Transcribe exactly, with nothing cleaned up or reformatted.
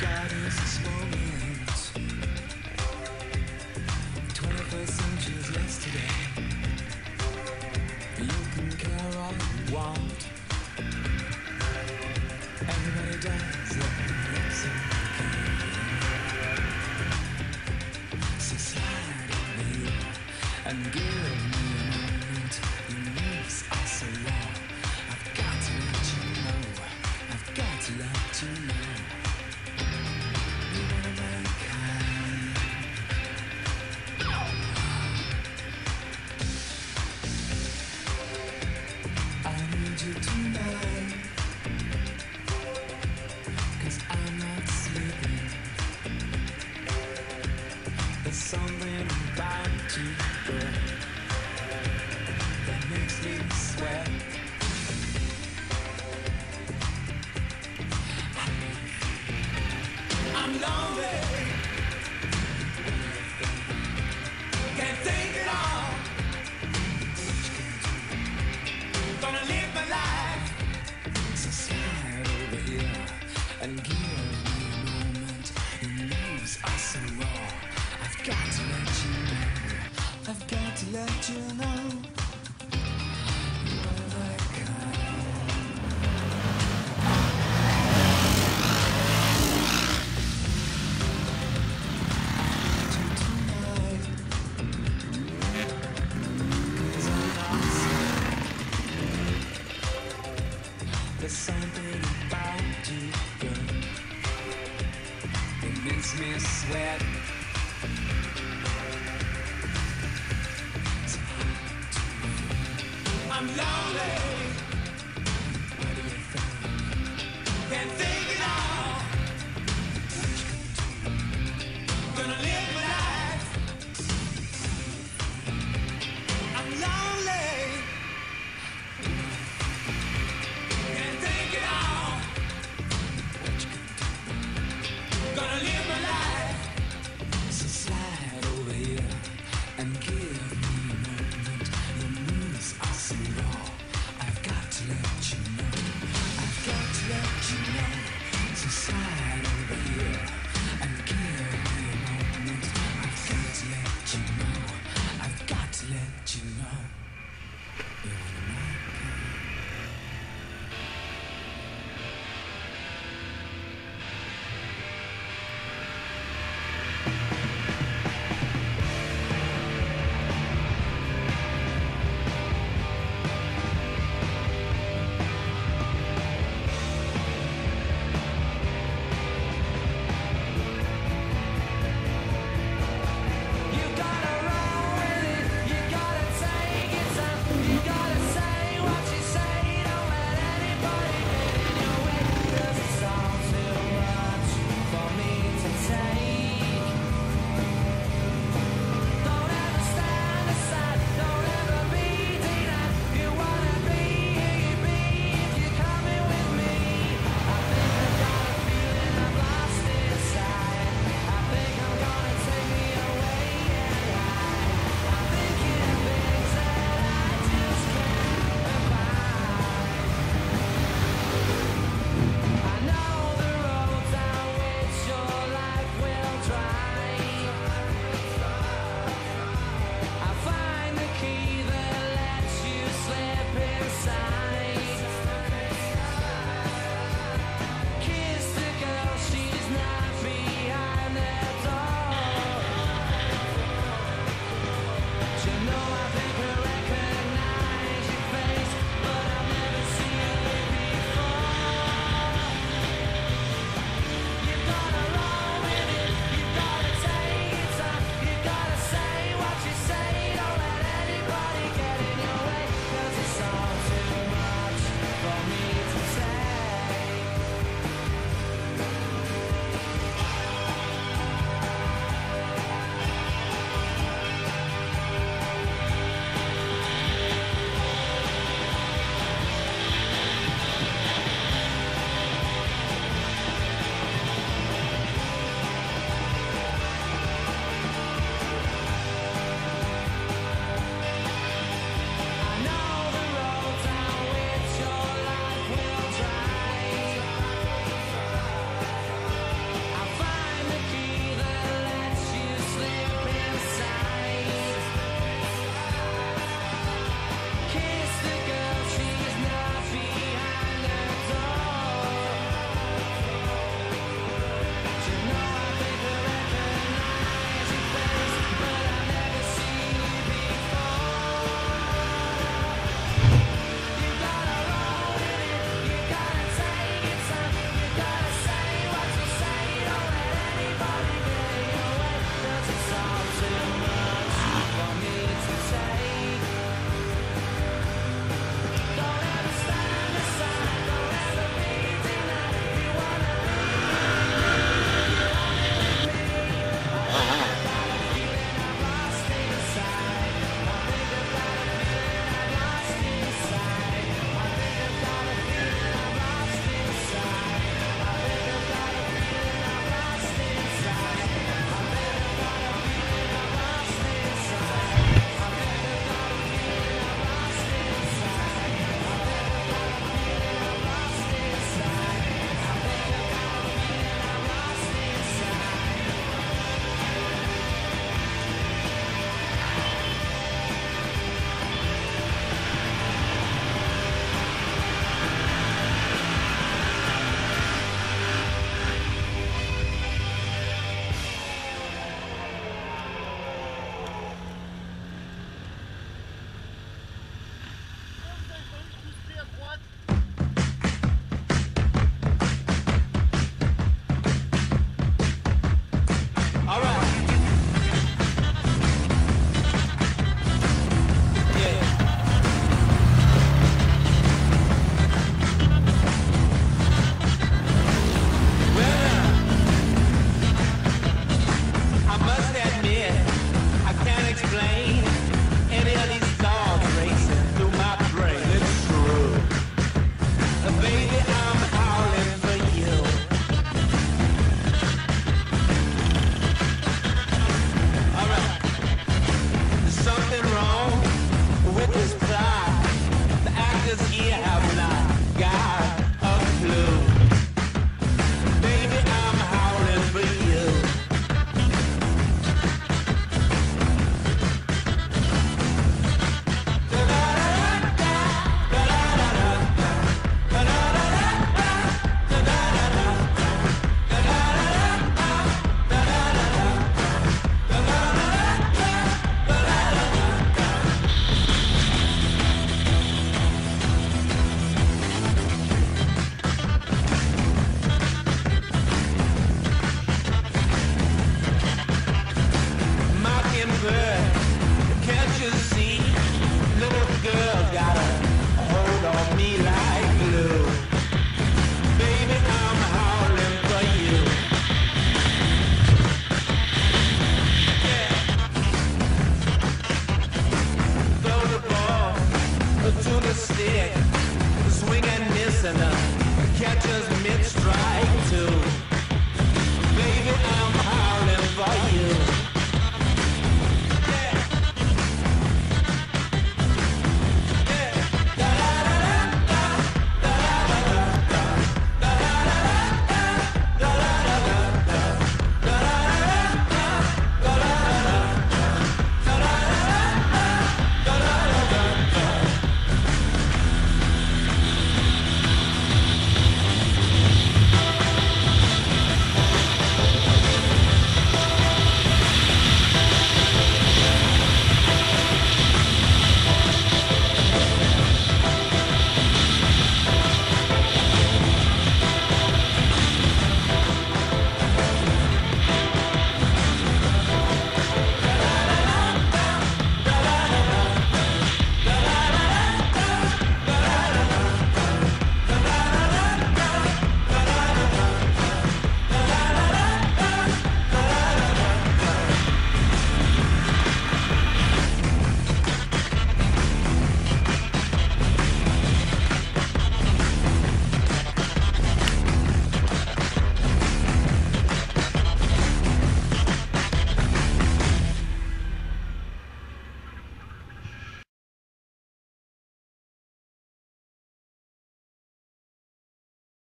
God is this moment. twenty-first century is yesterday. You can care all you want. Everybody does it. It's okay. So slide over here and give me a moment. Your moves are so raw. I've got to let you know. I've got to let you know. You wanna make high. I need you tonight. 'Cause I'm not sleeping. There's something about you, girl, that makes me sweat. I'm lonely, can't take it all. Gonna live my life. So slide over here and give me a moment. Your moves are so raw. I've got to let you know. I've got to let you know. You are like there's something about you, girl, it makes me sweat. I'm lonely.